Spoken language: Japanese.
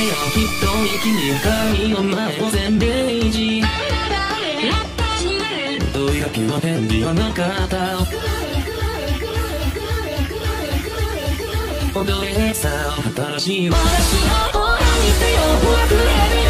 きっと君の前を全米一という気の返事はなかった踊れさ新しい私の方に手を振れるよ